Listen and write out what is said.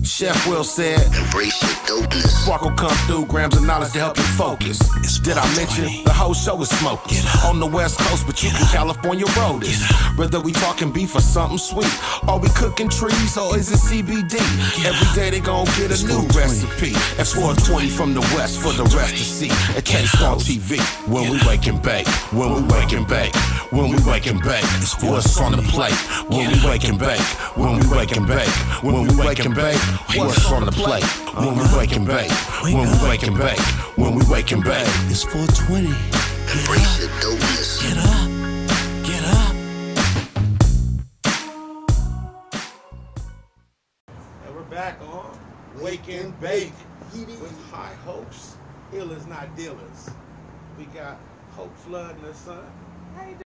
Chef Will said, embrace your dopeness. Sparkle come through, grams of knowledge to help you focus. Did I mention the whole show is smoking on the West Coast, but you can California road it. Whether we talking beef or something sweet, are we cooking trees or is it CBD? Every day they gon' get a new recipe. At 420 from the West for the rest to see. It Taste on TV when we wake and bake. When we wake and bake. When we wake and bake. What's on the plate? When we wake and bake. When we wake and bake. When we wake and bake. What's on the plate? When we wake and bake. When we wake and bake. When we wake and bake. It's 420. Embrace your dopeness. Get up. Get up. And we're back on Wake and Bake with high hopes. Healers, not dealers. We got Hope Flood and her son.